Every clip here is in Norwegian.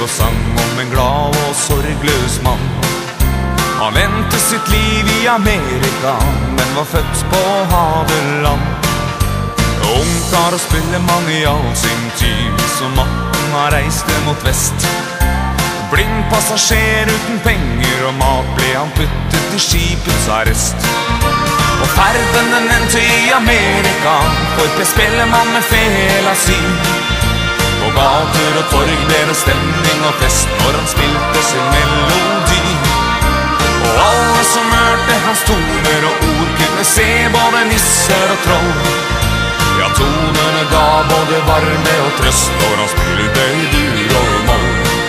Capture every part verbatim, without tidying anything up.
og sang om en glad og sorgløs mann. Han endte sitt liv i Amerika, men var født på hadeland. Ungkar og spillemann i all sin tid, som natten har reiste mot vest. Blind passasjer uten penger og mat ble han puttet i skipets arrest. Og ferden den endte i Amerika, for Per Spellemann med fela si. På gater og torg ble det stemning og fest når han spilte sin melodi. Og alle som hørte hans toner og ord kunne se både nisser og troll. Ja, tonene ga både varme og trøst når han spilte i dur og moll.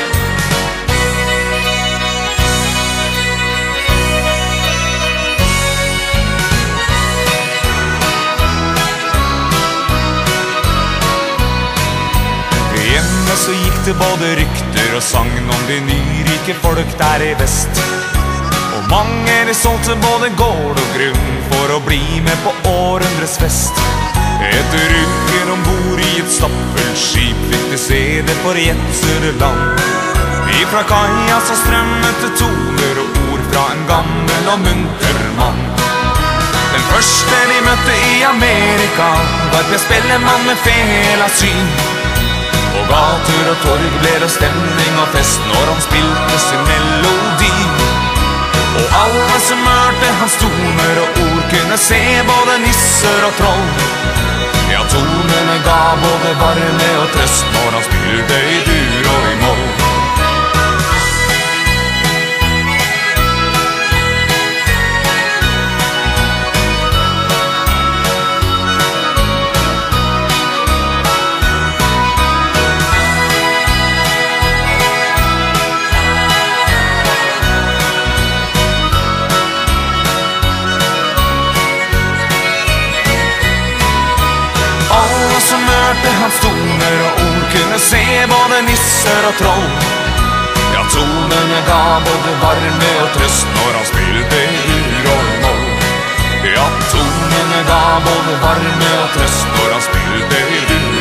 Hjemme så gikk det både rykter og sagn om de nyrike folk der i vest. Og mange de solgte både gård og grunn for å bli med på århundres fest. Etter uker ombord i et stappfullt skip fikk de se det forjetsede land. Ifra kaia så strømmet det toner og ord fra en gammel og munter mann. Den første de møtte i Amerika var Per Spellemann med fela syn. På gater og torg ble det stemning og fest når han spilte sin melodi. Og alle som hørte hans toner og ord kunne se både nisser og troll. Ja, tonene ga både varme og trøst når han spilte i dur og i moll. Alle som hørte hans toner og ord kunne se både nisser og troll. Ja, tonene ga både varme og trøst når han spilte i dur og moll. Ja, tonene ga både varme og trøst når han spilte i dur